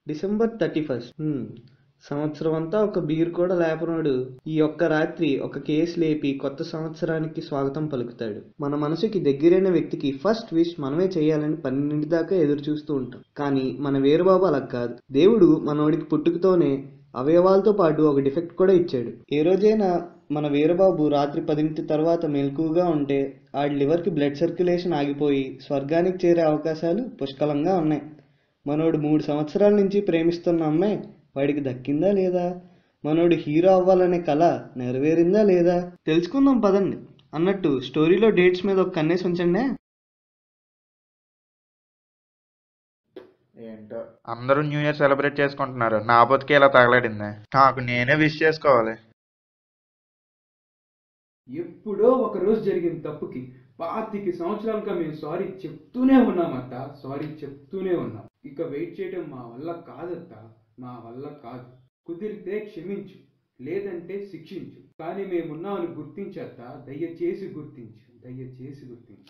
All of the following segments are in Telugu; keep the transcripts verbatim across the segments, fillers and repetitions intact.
డిసెంబర్ థర్టీ ఫస్ట్ సంవత్సరం అంతా ఒక బీర్ కూడా లేపనోడు ఈ ఒక్క రాత్రి ఒక కేసు లేపి కొత్త సంవత్సరానికి స్వాగతం పలుకుతాడు. మన మనసుకి దగ్గరైన వ్యక్తికి ఫస్ట్ విష్ మనమే చేయాలని పన్నెండింటి దాకా ఎదురు చూస్తూ ఉంటాం. కానీ మన వీరబాబు అలా కాదు. దేవుడు మనోడికి పుట్టుకతోనే అవయవాలతో పాటు ఒక డిఫెక్ట్ కూడా ఇచ్చాడు. ఏ రోజైనా మన వీరబాబు రాత్రి పదింటి తర్వాత మెలకువగా ఉంటే ఆడి లివర్కి బ్లడ్ సర్క్యులేషన్ ఆగిపోయి స్వర్గానికి చేరే అవకాశాలు పుష్కలంగా ఉన్నాయి. మనోడు మూడు సంవత్సరాల నుంచి ప్రేమిస్తున్న అమ్మాయి వాడికి దక్కిందా లేదా? మనోడు హీరో అవ్వాలనే కళ నెరవేరిందా లేదా? తెలుసుకుందాం పదండి. అన్నట్టు స్టోరీలో డేట్స్ మీద ఒక కన్నేసి ఉంచండి. ఏంటో అందరూ న్యూ ఇయర్ సెలబ్రేట్ చేసుకుంటున్నారు, నా బతికే ఇలా తగలడింది. నాకు నేనే విష్ చేసుకోవాలి. ఎప్పుడో ఒక రోజు జరిగిన తప్పుకి పాతికి సంవత్సరాలుగా మేము సారీ చెప్తూనే ఉన్నామత్త, సారీ చెప్తూనే ఉన్నాం. ఇక వెయిట్ చేయడం మా వల్ల కాదత్త, మా వల్ల కాదు. కుదిరితే క్షమించు, లేదంటే శిక్షించు, కానీ మేమున్నామని గుర్తించత్త. దయచేసి గుర్తించు, దయచేసి గుర్తించు.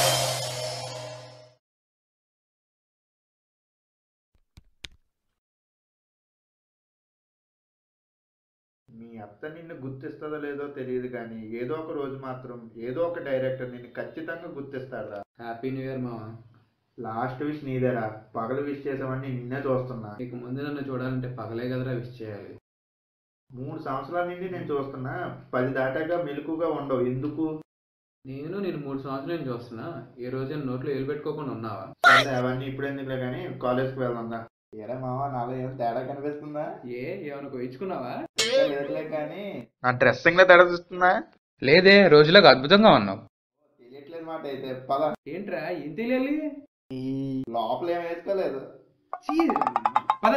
మీ అత్త నిన్ను గుర్తిస్తుందో లేదో తెలియదు కానీ ఏదో ఒక రోజు మాత్రం ఏదో ఒక డైరెక్టర్ నిన్ను ఖచ్చితంగా గుర్తిస్తాడురా. హ్యాపీ న్యూ ఇయర్ మావా. లాస్ట్ విష్ నీదేరా, పగలు విష్ చేసావని నిన్నే చూస్తున్నా. ఇక ముందు నన్ను చూడాలంటే పగలే కదరా విష్ చేయాలి. మూడు సంవత్సరాల నుండి నేను చూస్తున్నా, పది దాటాగా మెలకుగా ఉండవు ఎందుకు? నేను నేను మూడు సంవత్సరాల నుంచి చూస్తున్నా, ఏ రోజైనా నోట్లో ఏలు పెట్టుకోకుండా ఉన్నావా? సరే అవన్నీ ఇప్పుడు ఎందుకులే కానీ కాలేజ్కి వెళ్దా. ఏరా మావా, నాలో ఏం తేడా కనిపిస్తుందా? ఏ ఏమైనా కోయించుకున్నావా? లేదులే కానీ నా డ్రెస్సింగ్ లో తేడా చూస్తుందా? లేదే, రోజులకు అద్భుతంగా ఉన్నావు. తెలియట్లేదు మాట అయితే పద. ఏంట్రా ఏం తెలియాలి? లోపల ఏం వేసుకోలేదు. పద.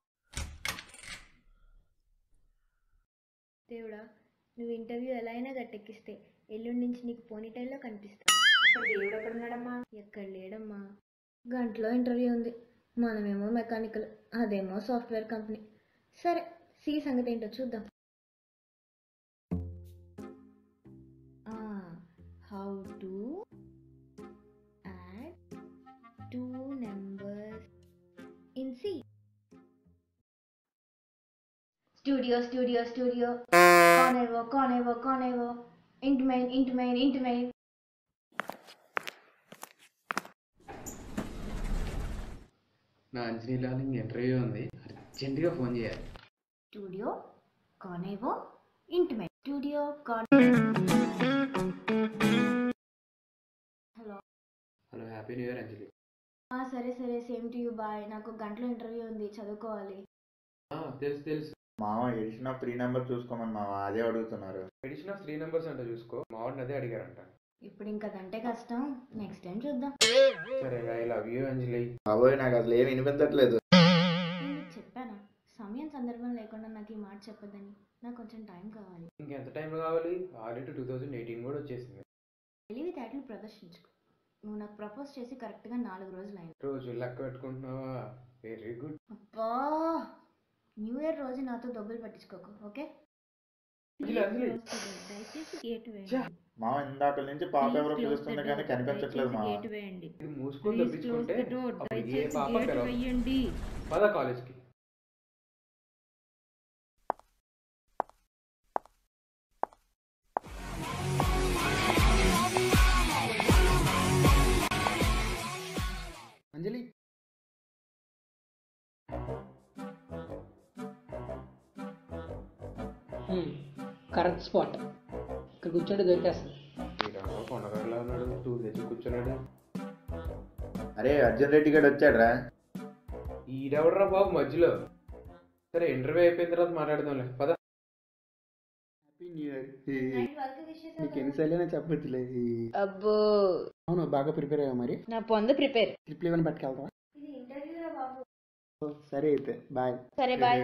దేవుడా, నువ్వు ఇంటర్వ్యూ ఎలా అయినా గట్టెక్కిస్తే ఎల్లుండి నుంచి నీకు పోనీటైల్లో కనిపిస్తాను. అక్కడ దేవుడు ఎక్కడ ఉన్నాడమ్మా? ఎక్కడ లేడమ్మా. గంటలో ఇంటర్వ్యూ ఉంది, మనమేమో మెకానికల్, అదేమో సాఫ్ట్వేర్ కంపెనీ. సరే, సి సంగతి ఏంటో చూద్దాం. How to add two numbers in C. Studio studio studio కానేవో కానేవో కానేవో ఇంటి మెయిన్ ఇంటి మెయిన్ ఇంటి మెయిన్. నా అంజనీలో ఇంటర్వ్యూ ఉంది, అర్జెంటుగా ఫోన్ చేయాలి. స్టూడియో కానేవో ఇంటి మెయిన్ స్టూడియో కాన్. Hello hello, happy new year Anjali. సరే సరే, సేమ్ టు యూ, బాయ్. నాకు గంటలో ఇంటర్వ్యూ ఉంది, చదువుకోవాలి. తెలుసు తెలుసు. మామ ఎడిషన్ ఆఫ్ త్రీ నెంబర్ చూసుకోమని మామ అదే అడుగుతున్నారు. ఎడిషన్ ఆఫ్ త్రీ నెంబర్స్ అంటే చూసుకో, మా వాడిని అదే అడిగారంట. ఇప్పుడు ఇంకా అదంటే కష్టం, నెక్స్ట్ టైం చూద్దాం. సరే, ఐ లవ్ యూ అంజలి. బాబోయ్, నాకు అసలు ఏమి వినిపించట్లేదు. నేను చెప్పానా సమయం సందర్భం లేకుండా నాకు ఈ మాట చెప్పొద్దని? నాకు కొంచెం టైం కావాలి. ఇంకెంత టైం కావాలి? ఆల్రెడీ టూ థౌజండ్ ఎయిటీన్ కూడా వచ్చేసింది. తెలివితేటలు ప్రదర్శించుకో. నువ్వు నాకు ప్రపోజ్ చేసి కరెక్ట్గా నాలుగు రోజులు అయింది. రోజు లెక్క పెట్టుకుంటున్నావా? Very good. అబ్బా, న్యూ ఇయర్ రోజు నాతో దొబ్బలు పట్టించుకోకు, ఓకే? మామ ఇందాక నుంచి పాప ఎవరో పిలుస్తుంది కానీ కనిపించట్లేదు మామ. మూసుకొని తప్పించుకుంటే ఏ పాప పిలవదు. పద కాలేజ్కి. Anjali, correct spot. ఇక్కడ కూర్చోండి, దొరికేస్తుంది. కొండగడలా ఉన్నాడు, టూర్ తెచ్చి కూర్చున్నాడు. అరే అర్జున్ రెడ్డి గడు వచ్చాడ్రా. ఈడెవడరా బాబు మధ్యలో? సరే, ఇంటర్వ్యూ అయిపోయిన తర్వాత మాట్లాడదాంలే, పద. Happy new year. నీకు ఎన్నిసార్లు చెప్పొచ్చులే. అబ్బో, అవును, బాగా ప్రిపేర్ అయ్యావు మరి? నా పొంద ప్రిపేర్. స్లిప్లు ఏమైనా పట్టుకెళ్తావా? ఇది ఇంటర్వ్యూ రా బాబు. సరే అయితే బాయ్. సరే bye.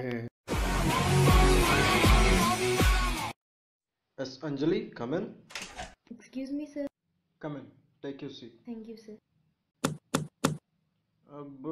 Yes, Anjali, come in. Excuse me sir. Come in. Take your seat. Thank you sir. Abbo.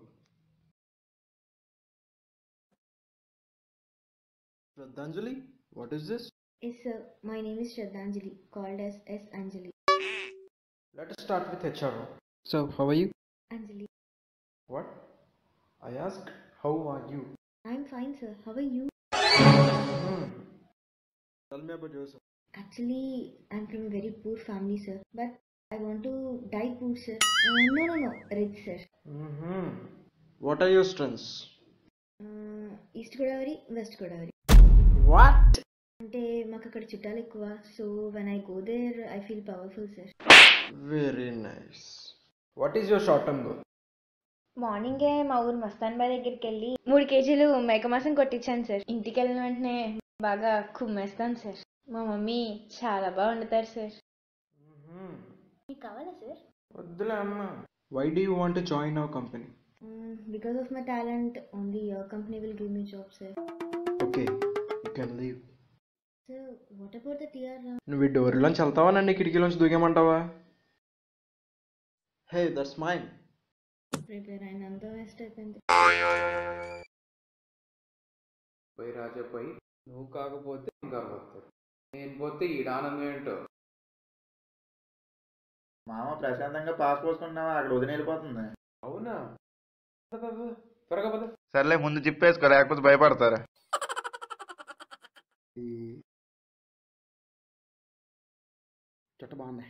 Shraddhanjali, what is this? Yes sir, my name is Shraddhanjali, called as S Anjali. Let us start with H R. So, how are you? Anjali. What? I asked, How are you? I'm fine, sir. How are you? Hmm. Tell me about yourself. Actually, I'm from a very poor family, sir. But I want to die poor, sir. Uh, no, no, no. Rich, sir. Mm-hmm. What are your strengths? Uh, east Godavari west Godavari What? అంటే మాకు అక్కడ చుట్టాలు ఎక్కువ so when I go there I feel powerful sir Very nice. What is your short term goal? మార్నింగే మా ఊరు మస్తాన్ బాయ్ దగ్గరికి వెళ్ళి మూడు కేజీలు మేక మాంసం కొట్టించాను సార్. ఇంటికి వెళ్ళిన వెంటనే బాగా కుమ్మేస్తాను సార్. మా మమ్మీ చాలా బాగా వండుతారు సార్. Mm-hmm. మీకు కావాలా సార్? వద్దులే అమ్మ. Why do you want to join our company? Because of my talent only your company will give me job sir. Okay, you can leave. Sir what about the TR? నువ్వు ఈ డోర్లోంచి వెళ్తావా నన్ను కిటికీలోంచి దూకేమంటావా? Hey that's mine. ప్రిపేర్ అయినంత వేస్ట్ అయిపోయింది. పోయి రాజా పోయి నువ్వు కాకపోతే ఇంకా పోతారు. నేను పోతే ఈడ ఆనందం ఏంటో. మామ ప్రశాంతంగా పాస్ పోసుకుంటున్నావా, అక్కడ వదిన వెళ్ళిపోతుంది. అవునా? పద, పద, పద. త్వరగా పద. సర్లే ముందు జిప్పేసుకో, లేకపోతే భయపడతారా. చట్ట బాగుంది.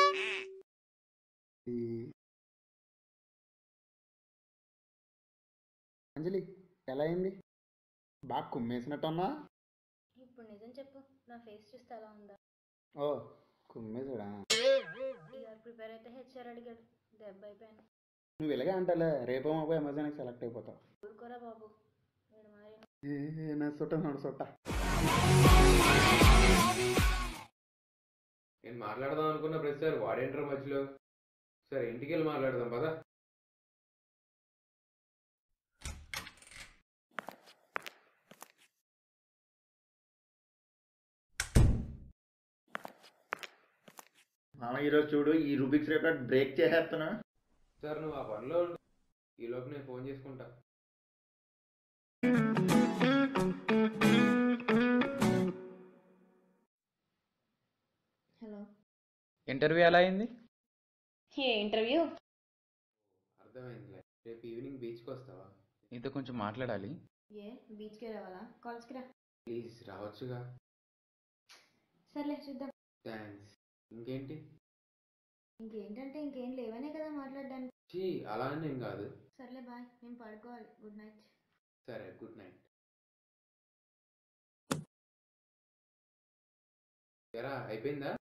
అంజలి ఎలా అయింది? బాగా కుమ్మేసినట్టున్నా? ఇప్పుడు నిజం చెప్పు, నా ఫేస్ చూస్తే ఎలా ఉందా? ఓ కుమ్మేసాడా? టీఆర్ ప్రిపేర్ అయితే హెచ్ఆర్ అడిగాడు, దెబ్బ అయిపోయాను. నువ్వు ఇలాగే అంటాలే, రేపో మాపో అమెజాన్కి సెలెక్ట్ అయిపోతావు. ఊరుకోరా బాబు, నేను మరి ఏ నా సొట్ట నడు సొట్ట. నేను మాట్లాడదాం అనుకున్న ప్రతిసారి వాడేంటారు మధ్యలో. సరే ఇంటికి వెళ్ళి మాట్లాడదాం పదా. మామ ఈరోజు చూడు, ఈ రూబిక్స్ రికార్డ్ బ్రేక్ చేసేస్తున్నా. సార్ నువ్వు ఆ పనిలో ఉండు, ఈలోపు నేను ఫోన్ చేసుకుంటా. హలో. ఇంటర్వ్యూ ఎలా అయింది? ఏ ఇంటర్వ్యూ? అర్థమైందిలే. రేపు ఈవినింగ్ బీచ్కి వస్తావా? నీతో కొంచెం మాట్లాడాలి. ఏ బీచ్కి రావాలా? కాలేజ్కి రా. ప్లీజ్ రావచ్చుగా. సర్లే చూద్దాం. థ్యాంక్స్. ఇంకేంటి? ఇంకేంటంటే ఇంకేం లేవనే కదా మాట్లాడడానికి. చీ అలా అని ఏం కాదు. సర్లే బాయ్, నేను పడుకోవాలి. Good night. సరే గుడ్ నైట్. ఎరా అయిపోయిందా?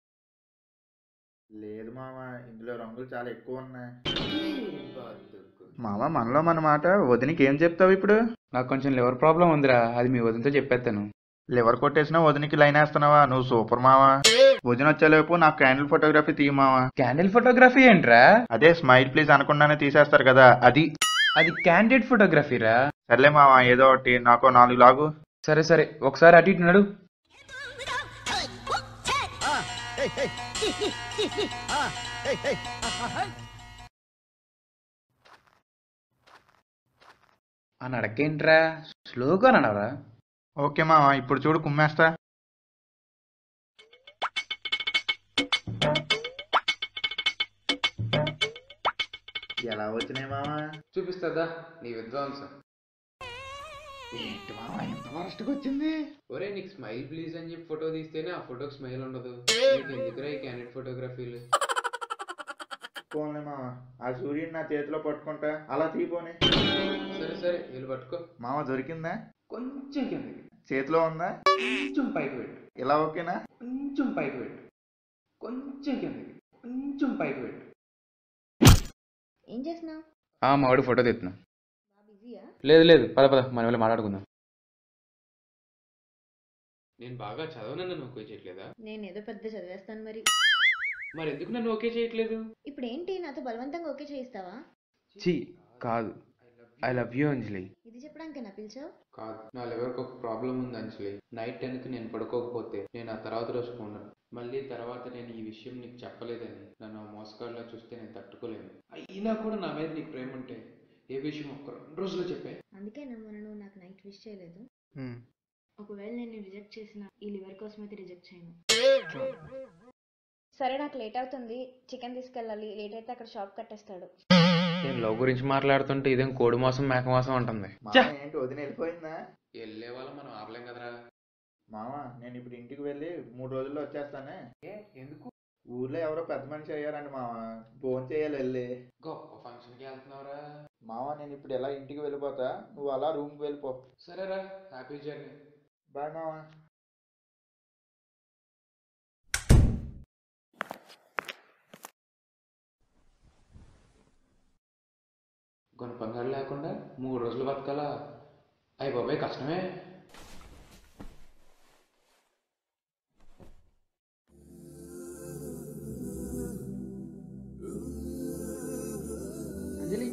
లేదు మామ, ఇందులో రంగులు చాలా ఎక్కువ ఉన్నాయి. బతుకు. మామ మనలో మన మాట వదినికి ఏం చెప్తావు ఇప్పుడు? నాకు కొంచెం లివర్ ప్రాబ్లం ఉందిరా, అది మీ వదినతో చెప్పేస్తాను. లివర్ కొట్టేసినా వదినికి లైన్ వేస్తున్నావా? నువ్వు సూపర్ మావా. వదిన వచ్చేలోపు నాకు క్యాండిల్ ఫోటోగ్రఫీ తీయమావా. క్యాండిల్ ఫోటోగ్రఫీ ఏంట్రా? అదే స్మైల్ ప్లీజ్ అనకుండానే తీసేస్తారు కదా, అది. అది క్యాండిడ్ ఫోటోగ్రఫీరా. సర్లే మావా, ఏదో ఒకటి నాకు నాలుగు లాగు. సరే సరే, ఒకసారి అటు ఇటు నడు. ఆ నడకేంట్రా, స్లోగా నడవరా. ఓకే మావా, ఇప్పుడు చూడు కుమ్మేస్తా. ఎలా వచ్చినాయి మావా? చూపిస్తుందా నీ విద్వాంసం? ఏంటి మావా ఇంత వరస్ట్గా వచ్చింది? ఒరే నీకు స్మైల్ ప్లీజ్ అని చెప్పి ఫోటో తీస్తేనే ఆ ఫోటోకి స్మైల్ ఉండదు. నీకు ఎందుకురా ఈ క్యాండిడ్ ఫోటోగ్రఫీలు? పోన్లే మావా, ఆ సూర్యుని నా చేతిలో పట్టుకుంటా, అలా తీపోని. సరే సరే వీళ్ళు పట్టుకో. మావ దొరికిందా? కొంచెం కిందకి, చేతిలో ఉందా? కొంచెం పైకి పెట్టు. ఇలా ఓకేనా? కొంచెం పైకి పెట్టు. కొంచెం కిందకి, కొంచెం పైకి పెట్టు. ఏం చేస్తున్నావు? ఆ మావాడు ఫోటో తీస్తున్నా. బాగా బిజీయా? లేదు లేదు, పద పద మనం వెళ్ళి మాట్లాడుకుందాం. నేను బాగా చదవనని నన్ను ఓకే చేయట్లేదా? నేను ఏదో పెద్ద చదివేస్తాను మరి. మరి ఎందుకు నన్ను ఓకే చేయట్లేదు? ఇప్పుడు ఏంటి, నాతో బలవంతంగా ఓకే చేయిస్తావా? ఛీ కాదు, ఐ లవ్ యూ అంజలి. ఇది చెప్పడానికేనా పిలిచావు? కాదు, నా లివర్కి ఒక ప్రాబ్లం ఉంది అంజలి. నైట్ టెన్కి నేను పడుకోకపోతే నేను ఆ తర్వాత రోజు పోను. మళ్ళీ తర్వాత నేను ఈ విషయం నీకు చెప్పలేదని నన్ను ఆ మోసగాళ్ళ చూస్తే నేను తట్టుకోలేను. అయినా కూడా నా మీద నీకు ప్రేమ ఉంటే ఏ విషయం ఒక్క రెండు రోజుల్లో చెప్పే. అందుకే నమ్మను, నువ్వు నాకు నైట్ విష్ చేయలేదు. ఒకవేళ నేను రిజెక్ట్ చేసిన ఈ లివర్ కోసం అయితే రిజెక్ట్ చేయను. సరే నాకు లేట్ అవుతుంది, చికెన్ తీసుకెళ్ళాలి, లేట్ అయితే అక్కడ షాప్ కట్టేస్తాడు. నేను లవ్ గురించి మాట్లాడుతుంటే ఇదేం కోడి మాసం మేక మాసం అంటుంది. మామ ఏంటి వదిన వెళ్ళిపోయిందా? వెళ్ళే వాళ్ళం మనం ఆపలేం కదరా. మామ నేను ఇప్పుడు ఇంటికి వెళ్ళి మూడు రోజుల్లో వచ్చేస్తానే. ఏ ఎందుకు? ఊర్లో ఎవరో పెద్ద మనిషి అయ్యారండి మామ, ఫోన్ చేయాలి వెళ్ళి. గొప్ప ఫంక్షన్కి వెళ్తున్నావురా. మామ నేను ఇప్పుడు ఎలా ఇంటికి వెళ్ళిపోతా, నువ్వు అలా రూమ్కి వెళ్ళిపో. సరేరా, హ్యాపీ జర్నీ. బాయ్ మామ. గుణపంగాడు లేకుండా మూడు రోజులు బతకాలా? అయ్యి బాబాయ్ కష్టమే. అంజలి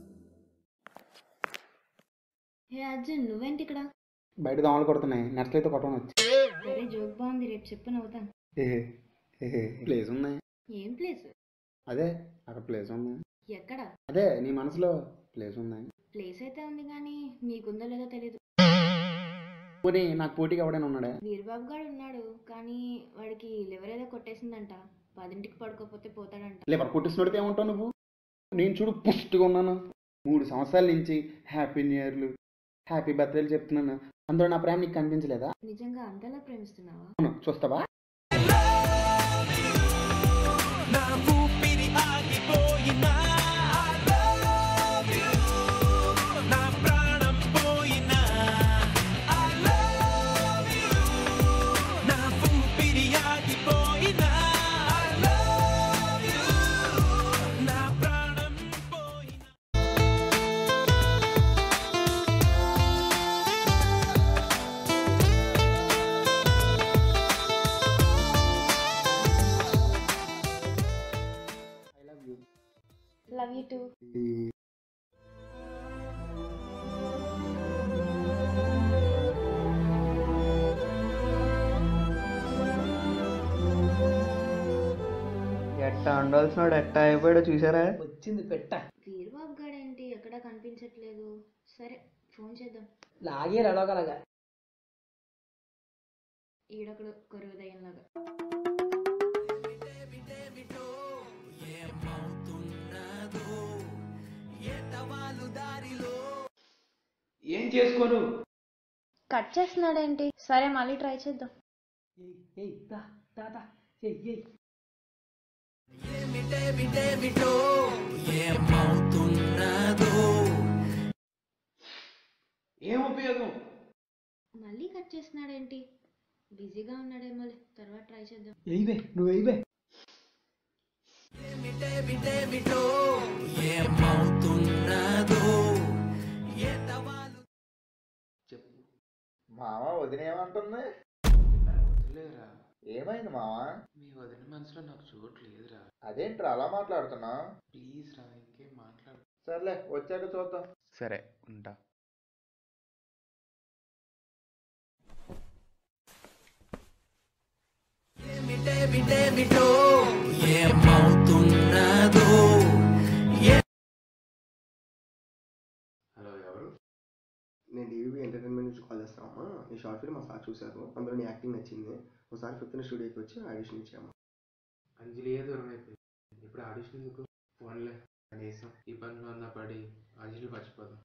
హే అర్జున్, నువ్వేంటి ఇక్కడ? బయట దోమలు కొడుతున్నాయి, నచ్చలైతే కొట్టమని వచ్చి. సరే జోక్ బాగుంది, రేపు చెప్పు నవ్వుతాను. ప్లేస్ ఉన్నాయి. ఏం ప్లేస్? అదే అక్కడ ప్లేస్ ఉంది. ఎక్కడ? అదే నీ మనసులో ప్లేస్ ఉన్నాయి. ప్లేస్ అయితే ఉంది కానీ మీకుందో లేదో తెలీదు. పోనీ నాకు పోటీకి ఎవడైనా ఉన్నాడా? వీరబాబు గారు ఉన్నాడు కానీ వాడికి లివర్ ఏదో కొట్టేసిందంట, పదింటికి పడుకోపోతే పోతాడంట. లేబర్ కొట్టిస్తున్నట్టు ఏమంటావు నువ్వు? నేను చూడు పుష్టిగా ఉన్నాను, మూడు సంవత్సరాల నుంచి హ్యాపీ న్యూ ఇయర్లు హ్యాపీ బర్త్డేలు చెప్తున్నాను, అందులో నా ప్రేమ నీకు కనిపించలేదా? నిజంగా అంతలా ప్రేమిస్తున్నావా? అవును, చూస్తావా? Love you too. ఎట్టా ఉండాల్సినాడు ఎట్టా అయిపోయాడో చూసారా? వచ్చింది పెట్ట. వీరబాబు గారు ఏంటి ఎక్కడా కనిపించట్లేదు. సరే ఫోన్ చేద్దాం. లాగే రడోగలగా. ఈడొకడు కొరువు దయ్యంలాగా. ఏం చేసుకోను? కట్ చేస్తున్నాడేంటి? సరే మళ్ళీ ట్రై చేద్దాం. ఏం ఉపయోగం? మళ్ళీ కట్ చేస్తున్నాడేంటి? బిజీగా ఉన్నాడేమో, తర్వాత ట్రై చేద్దాం. ఎయివే నువ్వు ఎయివే. చెప్పు మామ వదిన ఏమంటుంది? లేరా, ఏమైంది మామ? మీ వదిన మనసులో నాకు చోటు లేదురా. అదేంట్రా అలా మాట్లాడుతున్నావు? ప్లీజ్ రా, ఇంకేం మాట్లాడు. సర్లే వచ్చాక చూద్దాం. సరే ఉంటా. హలో, ఎవరు? నేను డీవీబీ ఎంటర్టైన్మెంట్ నుంచి కాల్ చేస్తామమ్మా. నీ షార్ట్ ఫిల్మ్ మా సార్ చూశారు, అందులో నీ యాక్టింగ్ నచ్చింది. ఒకసారి ఫిఫ్త్ స్టూడియోకి వచ్చి ఆడిషన్ ఇచ్చాము. అంజలి ఏ దూరం అయిపోయింది, ఇప్పుడు ఆడిషన్ ఎందుకు? ఫోన్లే, కనీసం ఈ పనిలో అన్నా పడి అంజలి మర్చిపోదాం.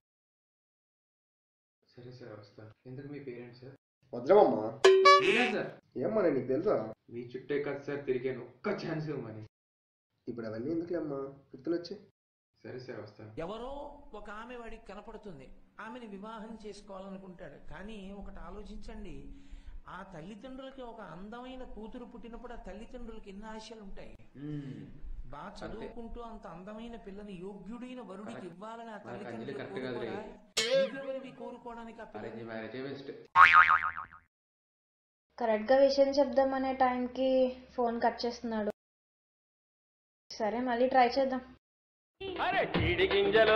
సరే సార్ వస్తా. ఎందుకు మీ పేరెంట్స్ సార్? వజ్రమమ్మా. సార్ ఏమ్మా నేను నీకు తెలుసా? మీ చుట్టే కదా సార్ తిరిగాను, ఒక్క ఛాన్స్ ఇవ్వమని. ఇప్పుడు అవన్నీ ఎందుకులే అమ్మా, ఫిఫ్త్లో వచ్చి. సరే సార్ వస్తా. ఎవరో ఒక ఆమె వాడికి కనపడుతుంది, ఆమెని వివాహం చేసుకోవాలనుకుంటాడు. కానీ ఒకటి ఆలోచించండి, ఆ తల్లిదండ్రులకి ఒక అందమైన కూతురు పుట్టినప్పుడు ఆ తల్లిదండ్రులకి ఎన్ని ఆశలు ఉంటాయి. బాగా చదువుకుంటూ అంత అందమైన పిల్లని యోగ్యుడైన వరుడికి ఇవ్వాలని ఆ తల్లిదండ్రులు కోరుకోవడానికి కరెక్ట్ గా విషయం చెప్దామనే టైంకి ఫోన్ కట్ చేస్తున్నాడు. సరే మళ్ళీ ట్రై చేద్దాం. అరే చీడి గింజలో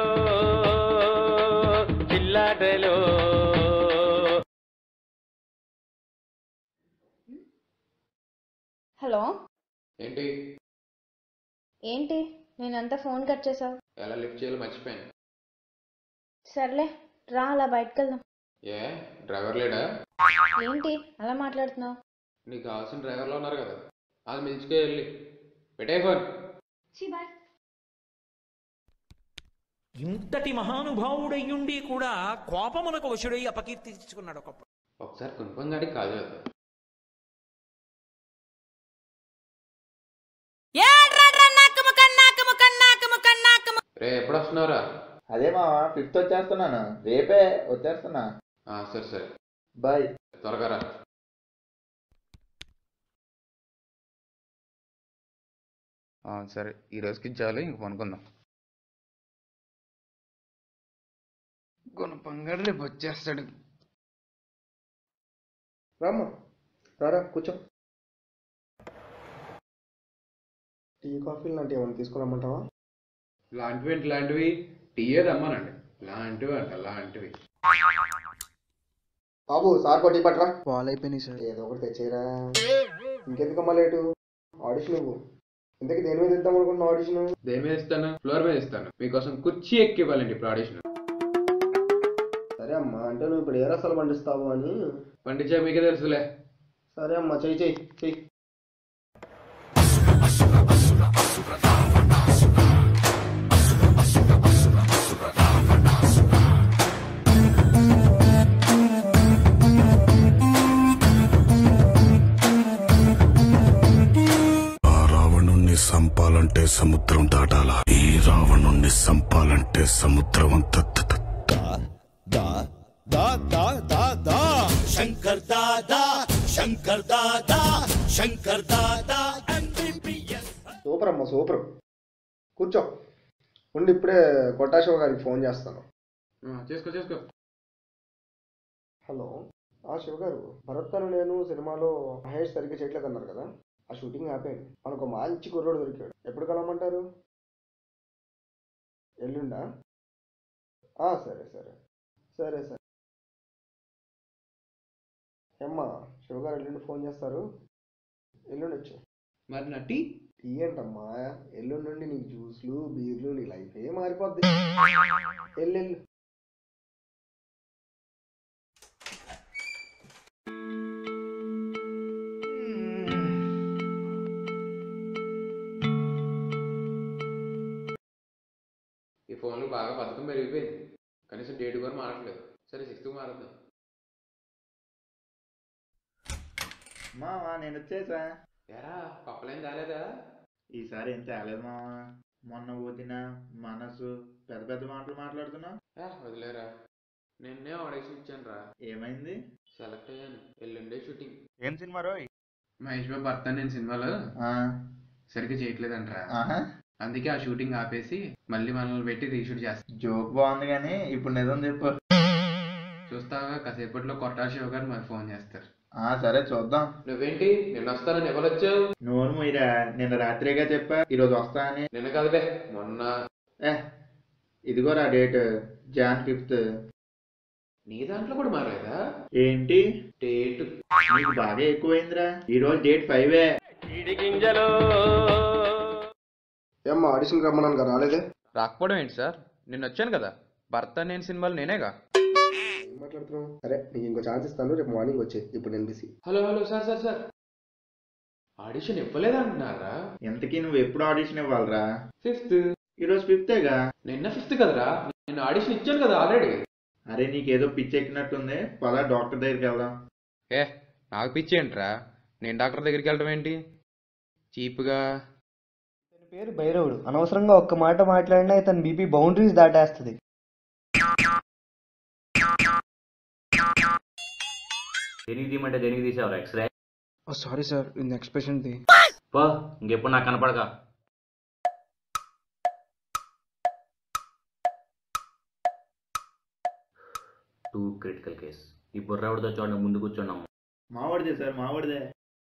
చిల్లాటలో. హలో, ఏంటి ఏంటి నేనంతా ఫోన్ కట్ చేసావు? ఎలా లిఫ్ట్ చేయాలో మర్చిపోయాను. సర్లే రా, అలా బయటకు వెళ్దాం. ఏ డ్రైవర్ లేడా? ఏంటి అలా మాట్లాడుతున్నావు? నీకు కావాల్సిన డ్రైవర్లో ఉన్నారు కదా, అది మించుకే వెళ్ళి పెట్టే ఫోన్. ఇంతటి మహానుభావుడయ్యుండి కూడా కోపమునకు వశుడై అపకీర్తి తెచ్చుకున్నాడు ఒకప్పుడు. ఒకసారి కొనుక్కుందాడికి కాదు కదా. రే ఎప్పుడు వస్తున్నారా? అదే మావా ఫిఫ్త్ వచ్చేస్తున్నాను, రేపే వచ్చేస్తున్నా. సరే సరే బాయ్. త్వరగా రా. సరే ఈ రోజుకి చాలు, ఇంక పనుకుందాం. గుణపంగాడు రేపు వచ్చేస్తాడు. రామ్మా రారా కూర్చో. టీ కాఫీలు లాంటివి ఏమైనా తీసుకురమ్మంటావా? లాంటివి ఏంటి లాంటివి? టీయే రమ్మానండి. లాంటివి అంట లాంటివి. బాబు సార్ కొట్టి పట్రా. పాలు అయిపోయినాయి సార్. ఏదో ఒకటి తెచ్చేయరా. ఇంకెందుకమ్మా లేటు? ఆడిషన్ నువ్వు ఇంతకీ దేని మీద ఇద్దాం అనుకుంటున్నావు ఆడిషన్? దేని మీద ఇస్తాను? ఫ్లోర్ మీద ఇస్తాను. మీకోసం కుర్చీ ఎక్కి ఇవ్వాలండి ఇప్పుడు ఆడిషన్. సరే అమ్మా, అంటే నువ్వు ఇప్పుడు ఏ రసాలు పండిస్తావు అని. పండించా మీకే తెలుసులే. సరే అమ్మా, చెయ్యి చెయ్యి చెయ్యి. సంపాలంటే సముద్రం దాటాల. ఈ రావణుణ్ణి సంపాలంటే సముద్రం అంత శంకర్ దాదా శంకర్ దాదా శంకర్ దాదా. సూపర్ అమ్మా సూపర్. కూర్చో. ఉండి ఇప్పుడే కొట్టాశివ గారికి ఫోన్ చేస్తాను. చేసుకో చేసుకో. హలో. ఆ శివ గారు, భరత్ గారు నేను సినిమాలో మహేష్ సరిగ్గా చేయట్లేదు అన్నారు కదా, ఆ షూటింగ్ ఆపేయండి. మనకు మంచి కుర్రోడు దొరికాడు. ఎప్పుడు కలవమంటారు? ఎల్లుండా? సరే సరే సరే సరే ఏమ్మా, శివగారు ఎల్లుండి ఫోన్ చేస్తారు. ఎల్లుండి వచ్చి మరి నా టీ టీ ఏంటమ్మా, ఎల్లుండి నుండి నీకు జ్యూస్లు బీర్లు, నీ లైఫ్ ఏ మారిపోద్ది. ఎల్లు ఈ ఫోన్లు బాగా బతుకం పెరిగిపోయింది. కనీసం డేట్ కూడా మారట్లేదు. సరే సిక్స్త్ మారుద్దాం. మావా నేను వచ్చేసా. ఎరా పప్పలేం తేలేదా? ఈసారి ఏం తేలేదు మావా. మొన్న పోతిన మనసు పెద్ద పెద్ద మాటలు మాట్లాడుతున్నా. వదిలేరా, నిన్నే ఆడిషన్ ఇచ్చాను రా. ఏమైంది? సెలెక్ట్ అయ్యాను. ఎల్లుండే షూటింగ్. ఏం సినిమా రోయ్? మహేష్ బాబు భర్త నేను సినిమాలో సరిగ్గా చేయట్లేదంటరా. అందుకే ఆ షూటింగ్ ఆపేసి మళ్ళీ మనల్ని పెట్టి రీషూట్ చేస్తాం. జోక్ బాగుంది కానీ ఇప్పుడు నిజం చెప్పు. చూస్తావా, కాసేపట్లో కొట్టా శివ గారు మరి ఫోన్ చేస్తారు. సరే చూద్దాం. నువ్వేంటి నిన్న వస్తానని ఎవరు వచ్చావు? నోరు మీరా, నిన్న రాత్రిగా చెప్పా ఈరోజు వస్తా అని. నిన్న కాదులే మొన్న. ఏ ఇదిగోరా డేట్, జాన్ ఫిఫ్త్. నీ దాంట్లో కూడా మారలేదా? ఏంటి డేట్? నీకు బాగా ఎక్కువైందిరా. ఈ రోజు డేట్ ఫైవ్. ఏమ్మా ఆడిషన్కి రమ్మన్నాను కదా, రాలేదే? రాకపోవడం ఏంటి సార్, నిన్న వచ్చాను కదా. భర్త నేను సినిమాలు నేనేగా. ఏం మాట్లాడుతున్నావు? సరే నీకు ఇంకో ఛాన్స్ ఇస్తాను, రేపు మార్నింగ్ వచ్చే. ఇప్పుడు నేను busy. Hello hello sir sir sir audition ఇవ్వలేదంటున్నారా? ఎంతకీ నువ్వు ఎప్పుడు ఆడిషన్ ఇవ్వాలరా? ఫిఫ్త్. ఈరోజు ఫిఫ్తేగా. నిన్న ఫిఫ్త్ కదరా, నేను ఆడిషన్ ఇచ్చాను కదా ఆల్రెడీ. అరే నీకేదో పిచ్చి ఎక్కినట్టుంది, పదా డాక్టర్ దగ్గరికి వెళ్దాం. ఏ నాకు పిచ్చి ఏంట్రా, నేను డాక్టర్ దగ్గరికి వెళ్ళడం ఏంటి చీప్గా. ఇతని పేరు భైరవుడు. అనవసరంగా ఒక్క మాట మాట్లాడినా ఇతని బీపీ బౌండరీస్ దాటేస్తుంది. దేనికి తీయమంటే దేనికి తీసావు x ray? Sorry sir, next patient ది. పో ఇంకెప్పుడు నాకు కనపడగా. Two critical case. ఈ బుర్రావుడితో చూడండి, ముందు కూర్చున్నాము. మావాడిదే సార్, మావాడిదే.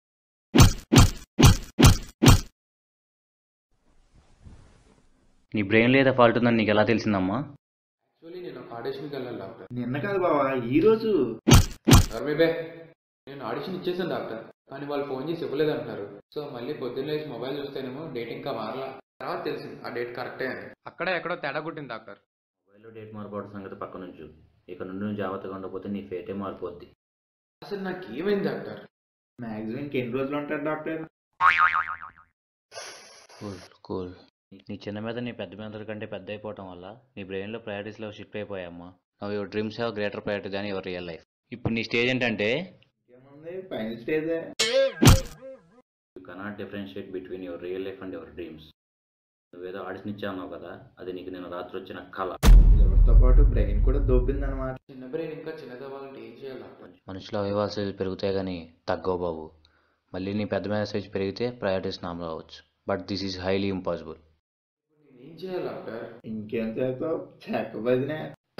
నీ బ్రెయిన్ లేదా ఫాల్ట్ ఉందని నీకు ఎలా తెలిసిందమ్మా? యాక్చువల్లీ నేను ఒక ఆడిషన్కి వెళ్ళాను డాక్టర్. నిన్న కాదు బావా, ఈ రోజు. బే నేను ఆడిషన్ ఇచ్చేసాను డాక్టర్, కానీ వాళ్ళు ఫోన్ చేసి ఇవ్వలేదు అంటున్నారు. సో మళ్ళీ పొద్దున్న లేచి మొబైల్ చూస్తేనేమో డేట్ ఇంకా మారలా. తర్వాత తెలిసింది ఆ డేట్ కరెక్టే అని. అక్కడే ఎక్కడో తేడా కొట్టింది డాక్టర్. మొబైల్లో డేట్ మారిపోవడం సంగతి పక్క నుంచి, ఇక నుండి నువ్వు జాగ్రత్తగా ఉండకపోతే నీ ఫేటే మారిపోద్ది. అసలు నాకు ఏమైంది డాక్టర్? మ్యాక్సిమం ఎన్ని రోజులు ఉంటారు డాక్టర్? కూల్ కూల్ నీ చిన్న మీద నీ పెద్ద మీద కంటే పెద్ద అయిపోవటం వల్ల నీ బ్రెయిన్లో ప్రయారిటీస్లో షిఫ్ట్ అయిపోయామ్మా. Now your dreams have greater priority than your real life. ఇప్పుడు నీ స్టేజ్ ఏంటంటే final stage. You cannot differentiate between your real life and your dreams. నువ్వేదో ఆడిషన్ ఇచ్చావు కదా, అది నీకు నేను రాత్రి వచ్చిన కళ. ఎవరితో పాటు బ్రెయిన్ కూడా దొబ్బిందనమాట. చిన్న బ్రెయిన్ ఇంకా చిన్నదవ్వాలంటే ఏం చేయాలి డాక్టర్? మనుషుల అవయవాల సైజు పెరుగుతాయి కానీ తగ్గవు బాబు. మళ్ళీ నీ పెద్ద మీద సైజు పెరిగితే ప్రయారిటీస్ నామలు అవ్వచ్చు. But this is highly impossible. ఏం చేయాలి డాక్టర్? ఇంకేం చేస్తావు, చెక్క బదినే.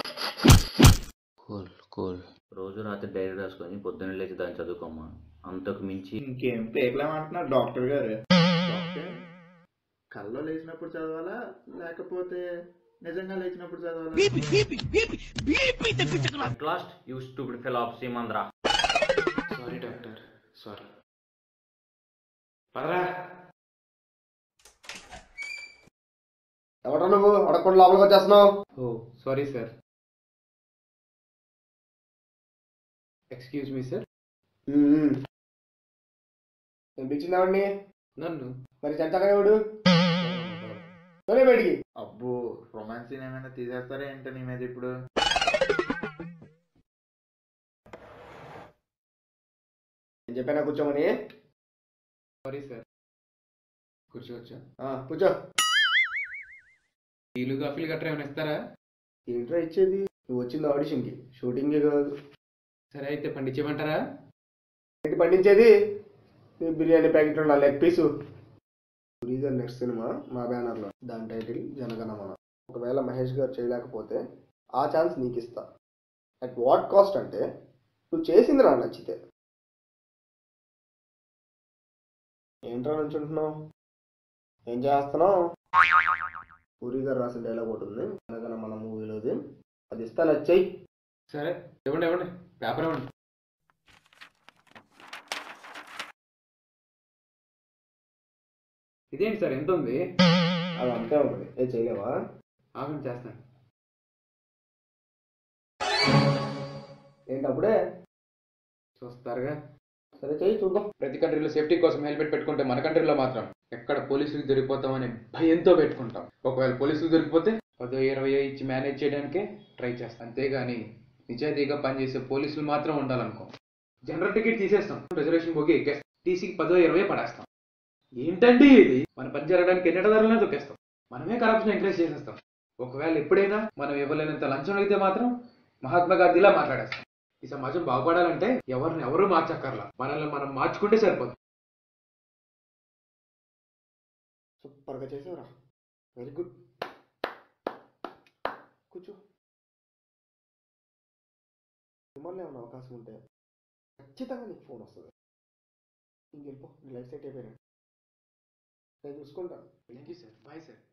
కూల్ కూల్ రోజు రాత్రి డైరీ రాసుకొని పొద్దున్న లేచి దాన్ని చదువుకోమ్మా. అంతకు మించి ఇంకేం పేకలేమంటున్నారు డాక్టర్ గారు. డాక్టర్ కల్లో లేచినప్పుడు చదవాలా లేకపోతే నిజంగా లేచినప్పుడు చదవాలా? Last you stupid fellow of Seemandhra. Sorry doctor, sorry. పదరా. ఎవరా నువ్వు అడగకుండా లోపలికి వచ్చేస్తున్నావు? ఓ sorry sir. Excuse me sir. పంపించింది ఎవరిని? నన్ను. మరి చెంచకనేవాడు బయటికి. అబ్బో, రొమాన్స్ సీన్ ఏమైనా తీసేస్తారా ఏంటో నీ మీద ఇప్పుడు? నేను చెప్పానా కూర్చోమని? Sorry sir. కూర్చోవచ్చా? కూర్చో. టీలు కాఫీలు గట్రా ఏమైనా ఇస్తారా? ఏంట్రా ఇచ్చేది? నువ్వు వచ్చింది ఆడిషన్కి, షూటింగే కాదు. సరే అయితే పండించేయమంటారా? ఏంటి పండించేది? నీ బిర్యానీ ప్యాకెట్ ఉండాలి, లెగ్ పీసు. గారి నెక్స్ట్ సినిమా మా బ్యానర్లో, దాని టైటిల్ జనగణమన. ఒకవేళ మహేష్ గారు చేయలేకపోతే ఆ ఛాన్స్ నీకు ఇస్తా. అట్ వాట్ కాస్ట్ అంటే నువ్వు చేసింది రా నచ్చితే. ఏంట్రా నుంచుంటున్నావు? ఏం చేస్తున్నావు? పూరి గారు రాసిన డైలాగ్ ఒకటి ఉంది జనగణమన మూవీలోది, అది ఇస్తా, నచ్చాయి. సరే ఇవ్వండి ఇవ్వండి, పేపర్ ఇవ్వండి. ఇదేంటి సార్ ఎంత ఉంది? అది అంతే ఉంటుంది. ఏ చేయలేవా? ఆమె చేస్తాను. ఏంటి అప్పుడే చూస్తారుగా. సరే చెయ్యి చూద్దాం. ప్రతి కంట్రీలో సేఫ్టీ కోసం హెల్మెట్ పెట్టుకుంటే మన కంట్రీలో మాత్రం ఎక్కడ పోలీసులు దొరికిపోతామనే భయంతో పెట్టుకుంటాం. ఒకవేళ పోలీసులు దొరికిపోతే పదో ఇరవై ఇచ్చి మేనేజ్ చేయడానికే ట్రై చేస్తాం. అంతేగాని నిజాయితీగా పనిచేసే పోలీసులు మాత్రం ఉండాలనుకో. జనరల్ టికెట్ తీసేస్తాం, రిజర్వేషన్ బోగి ఎక్కేస్తాం, టీసీకి పదో ఇరవై పడేస్తాం. ఏంటండి ఇది? మన పని జరగడానికి ఎన్నట ధరలనే తొక్కేస్తాం. మనమే కరప్షన్ ఎంకరేజ్ చేసేస్తాం. ఒకవేళ ఎప్పుడైనా మనం ఇవ్వలేనంత లంచం అడిగితే మాత్రం మహాత్మా గాంధీలా మాట్లాడేస్తాం. ఈ సమాజం బాగుపడాలంటే ఎవరిని ఎవరు మార్చక్కర్లా, మనల్ని మనం మార్చుకుంటే సరిపోతుంది. సూపర్గా చేసేవరా, వెరీ గుడ్. కూర్చో. మిమ్మల్ని ఏమైనా అవకాశం ఉంటే ఖచ్చితంగా నీకు ఫోన్ వస్తుంది. ఇంకెళ్ళిపో, నీ లైఫ్ సెట్ అయిపోయినా నేను చూసుకుంటాను. Thank you sir, bye sir.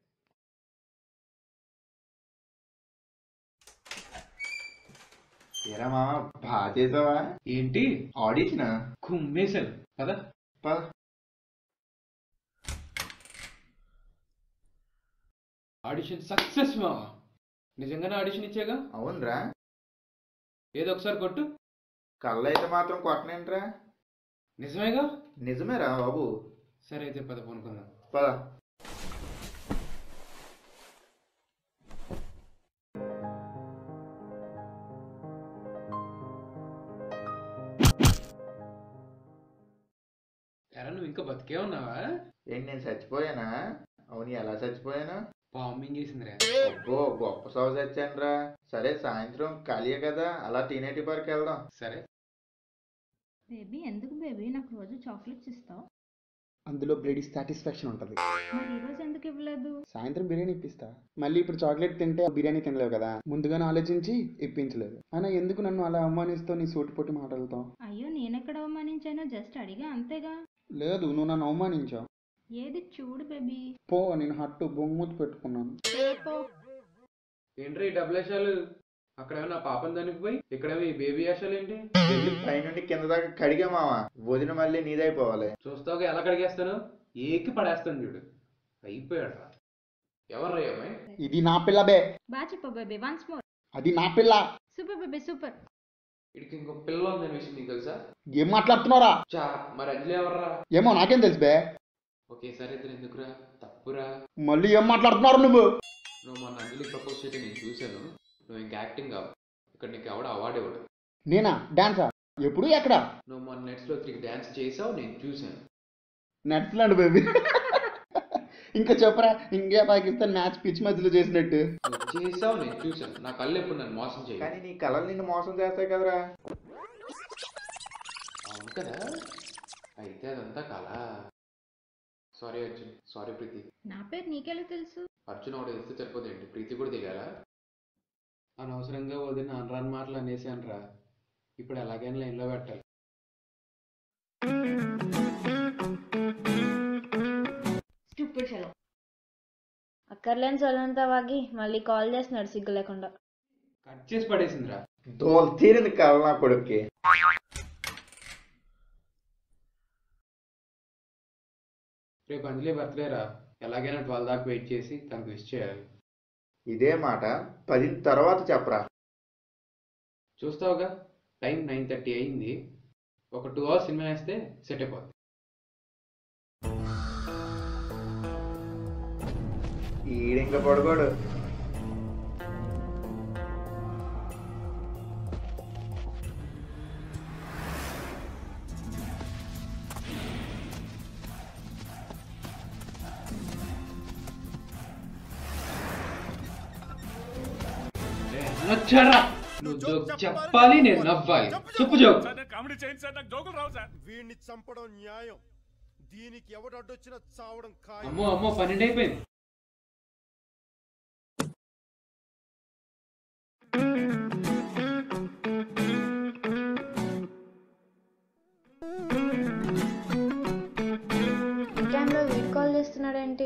ఏరా మామ, బాగా చేసావా? ఏంటి ఆడిషనా? కుమ్మేశాను. పద పద. ఆడిషన్ సక్సెస్ మా. నిజంగానే ఆడిషన్ ఇచ్చాగా? అవునరా. ఏదో ఒకసారి కొట్టు. కళ్ళు అయితే మాత్రం కొట్టనేంట్రా? నిజమేగా? నిజమేరా బాబు. సరే అయితే పద పనుకుందాం. పద. ఎరా నువ్వు ఇంకా బతికే ఉన్నావా? ఏంటి నేను చచ్చిపోయానా? అవును, ఎలా చచ్చిపోయాను? బాంబింగ్ చేసిందిరా. అబ్బో, గొప్ప సాగు చచ్చానురా. సరే సాయంత్రం ఖాళీయే కదా, అలా టీనేటి పార్క్ వెళ్దాం. సరే. బేబీ ఎందుకు బేబీ నాకు రోజు చాక్లెట్స్ ఇస్తావు? అందులో బ్రెడీ సాటిస్ఫాక్షన్ ఉంటుంది. మరి ఈరోజు ఎందుకు ఇవ్వలేదు? సాయంత్రం బిర్యానీ ఇప్పిస్తా. మళ్ళీ ఇప్పుడు చాక్లెట్ తింటే బిర్యానీ తినలేవు కదా, ముందుగానే ఆలోచించి ఇప్పించలేదు. అయినా ఎందుకు నన్ను అలా అవమానిస్తావు నీ సూటిపోటి మాటలతో? అయ్యో నేనెక్కడ అవమానించానో జస్ట్ అడిగా అంతేగా. లేదు, నువ్వు నన్ను అవమానించావు. ఏది చూడు బేబీ. పో, నేను హట్టు బొంగుమూతి పెట్టుకున్నాను. ఏంట్రీ డబ్బులు వేషాలు? అక్కడేమో నా పాపం దానికి పోయి ఇక్కడేమో ఈ బేబీ వేషాలు ఏంటి? పైనుండి కింద దాకా కడిగా మావా, వదిన మళ్ళీ నీదైపోవాలి. చూస్తావుగా ఎలా కడిగేస్తాను? ఏకి పడేస్తాను చూడు. అయిపోయాడు రా. ఎవరు అమ్మాయి? ఇది నా పిల్ల బే. బాగా చెప్పు బేబీ, వన్స్ మోర్. అది నా పిల్ల. Super baby super. ఇడికి ఇంకో పిల్ల ఉందని విషయం నీకు తెలుసా? ఏం మాట్లాడుతున్నారా? చా మరి అంజలి ఎవర్రా? ఏమో నాకేం తెలుసు బే. ఒకేసారి ఇద్దరు ఎందుకురా, తప్పురా. మళ్ళీ ఏం మాట్లాడుతున్నారు నువ్వు? నువ్వు మొన్న అంజలి ప్రపోజ్ చేయడం నేను చూశాను. నువ్వు ఇంకా యాక్టింగ్ కావు, ఇక్కడ నీకు ఎవడ అవార్డు ఇవ్వడు. నేనా డాన్సా? ఎప్పుడు ఎక్కడ? నువ్వు మొన్న నెట్స్లో త్రీ డ్యాన్స్ చేసావు, నేను చూశాను. నెట్స్ లాంటి బేబీ. ఇంకా చెప్పరా, ఇండియా పాకిస్తాన్ మ్యాచ్ పిచ్ మధ్యలో చేసినట్టు చేసావు, నేను చూశాను. నా కళ్ళు ఎప్పుడు నన్ను మోసం చేయాలి. కానీ నీ కళలు నిన్ను మోసం చేస్తాయి కదరా. అవును కదా, అయితే అదంతా కళ. Sorry Arjun, sorry Preethi. నా పేరు నీకెలా తెలుసు? అర్జున్ ఒకటి తెలిస్తే సరిపోదేంటి, ప్రీతి కూడా దిగాల. అనవసరంగా వదిన అనరాని మాటలు అనేసాను రా. ఇప్పుడు ఎలాగైనా లైన్లో పెట్టాలి. అక్కర్లేని సొలంతా వాగి మళ్ళీ కాల్ చేస్తున్నాడు సిగ్గు లేకుండా. కట్ చేసి పడేసిందిరా. దోల్ తీరింది కళ నా కొడుక్కి. రేపు అంజలి బర్త్డే రా, ఎలాగైనా ట్వెల్వ్ దాకా వెయిట్ చేసి తనకు విష్ చేయాలి. ఇదే మాట పది తర్వాత చెప్పరా. చూస్తావుగా, టైం నైన్ థర్టీ అయింది. ఒక టూ అవర్స్ సినిమా వేస్తే సెట్ అయిపోద్ది. ఈడింక పడుకోడు. నువ్వు జోక్ చెప్పాలి, నేను నవ్వాలి. చెప్పు జోక్. వీడిని చంపడం న్యాయం. దీనికి ఎవడు అడ్డొచ్చినా చావడం ఖాయం. అమ్మో అమ్మో, పన్నెండు అయిపోయింది. ఈ టైంలో వీడియో కాల్ చేస్తున్నాడేంటి?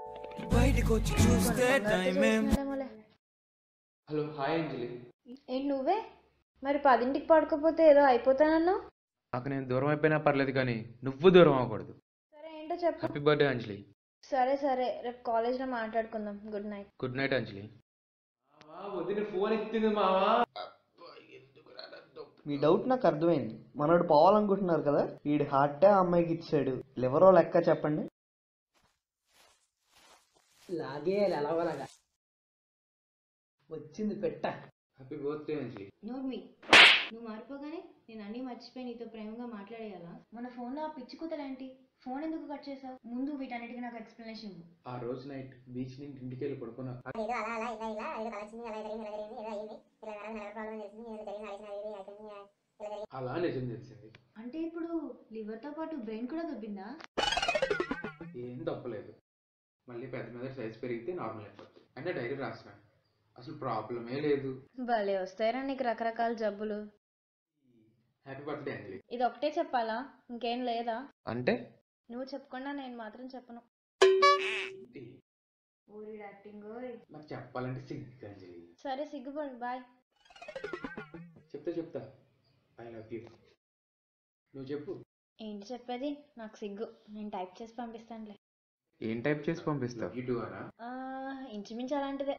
Hello, hi Anjali. ఏంటి నువ్వే? మరి పదింటికి పడుకోపోతే ఏదో అయిపోతానన్నావు. నాకు నేను దూరం అయిపోయినా పర్లేదు, కానీ నువ్వు దూరం అవ్వకూడదు. సరే ఏంటో చెప్పు. Happy birthday Anjali. సరే సరే, రేపు కాలేజ్లో మాట్లాడుకుందాం. Good night. Good night Anjali. వదిన ఫోన్ ఎత్తింది మావా. మీ డౌట్ నాకు అర్థమైంది. మనోడు పోవాలనుకుంటున్నారు కదా, వీడి హార్టే ఆ అమ్మాయికి ఇచ్చాడు. లివరో లెక్క చెప్పండి. లాగేయాలి అలాగలాగా. వచ్చింది పెట్ట. Happy birthday Anjali. నోర్మి, నువ్వు మారిపోగానే నేను అన్నీ మర్చిపోయి నీతో ప్రేమగా మాట్లాడేయాలా? మన ఫోన్లో ఆ పిచ్చి కూతలేంటి? ఫోన్ ఎందుకు కట్ చేసావు? ముందు వీటన్నిటికీ నాకు ఎక్స్ప్లెనేషన్ ఇవ్వు. ఆ రోజు నైట్ బీచ్ నుంచి ఇంటికి వెళ్ళి పడుకున్నా. అలా నిజం తెలిసింది. అంటే ఇప్పుడు లివర్తో పాటు బ్రెయిన్ కూడా దొబ్బిందా? ఏం తప్పలేదు. మళ్ళీ పెద్ద మీద సైజ్ పెరిగితే నార్మల్ అయిపోతుంది. అంటే డైరీ రాసిన, అసలు ప్రాబ్లమే లేదు. భలే వస్తాయిరా నీకు రకరకాల జబ్బులు. Happy birthday Anjali. ఇది ఒకటే చెప్పాలా? ఇంకేం లేదా? అంటే నువ్వు చెప్పకుండా నేను మాత్రం చెప్పను. నాకు చెప్పాలంటే సిగ్గు అంజలి. సరే సిగ్గుపడు. బాయ్. చెప్తా చెప్తా ఐ లవ్ యూ. నువ్వు చెప్పు. ఏంటి చెప్పేది? నాకు సిగ్గు. నేను టైప్ చేసి పంపిస్తానులే. ఏం టైప్ చేసి పంపిస్తావు? యూ డు అనా? ఇంచుమించు అలాంటిదే.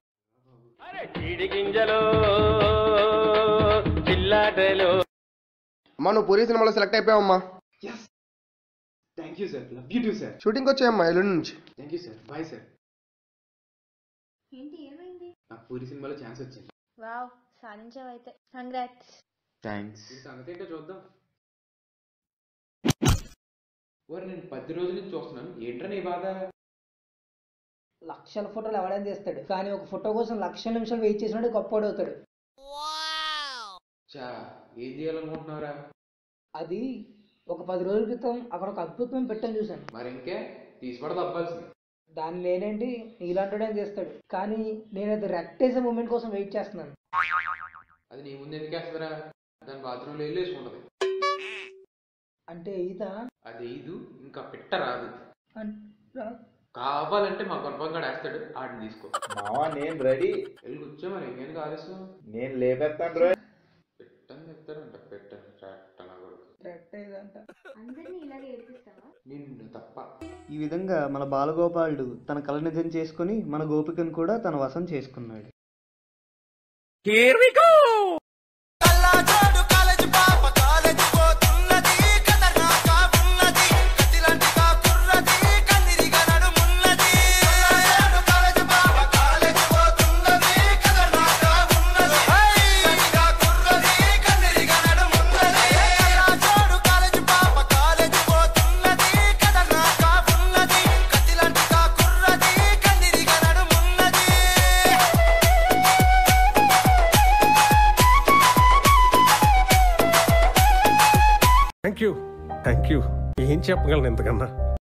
అమ్మా నువ్వు పూరి సినిమాలో సెలెక్ట్ అయిపోయావమ్మా. Thank you sir. Love you too sir. Shooting వచ్చాయమ్మా ఎల్లుండి నుంచి. Thank you sir. Bye sir. ఏంటి ఏమైంది? నాకు పూరి సినిమాలో ఛాన్స్ వచ్చింది. వావ్, సాధించావైతే. కంగ్రాట్స్. థ్యాంక్స్. ఈ సంగతి ఏంటో చూద్దాం. వారు నేను పది రోజుల నుంచి చూస్తున్నాను. ఏంట్రా నీ బాధ? లక్షల ఫోటోలు ఎవడైనా చేస్తాడు, కానీ ఒక ఫోటో కోసం లక్షల నిమిషాలు వెయిట్ చేసినట్టు గొప్పవాడు అవుతాడు. చా, ఏం చేయాలనుకుంటున్నారా? అది ఒక పది రోజుల క్రితం అక్కడ ఒక అద్భుతమైన పెట్టని చూశాను. మరి ఇంకే తీసిపడ తప్పాల్సింది. దాన్ని నేనేంటి నీలాంటి చేస్తాడు, కానీ నేను అది రెక్టేసే మూమెంట్ కోసం వెయిట్ చేస్తున్నాను. అది నీ ముందు ఎందుకు వేస్తుందిరా? దాని బాత్రూంలో వెళ్ళి వేసుకుంటది. అంటే ఈత అది ఐదు ఇంకా పెట్ట రాదు. అంట- కావాలంటే మా గొప్పగా వేస్తాడు, ఆడిని తీసుకో. మావా నేను రెడీ. వెళ్ళి కూర్చో. మరి ఇంకేందుకు ఆలస్యం? నేను లేపేస్తాను రో. పెట్టని చెప్తారంట. పెట్టని రెక్టేదంట. అందరినీ ఇలాగే ఏడిపిస్తావా? నిన్ను తప్ప. ఈ విధంగా మన బాలగోపాలుడు తన కల నిజం చేసుకుని మన గోపికను కూడా తన వశం చేసుకున్నాడు. కాలేజ్ పోతున్నది, కదనాక ఉన్నది, కత్తిలాంటి కాకుర్రది, కన్నిరి థ్యాంక్ యూ థ్యాంక్ యూ ఏం చెప్పగలను ఇంతకన్నా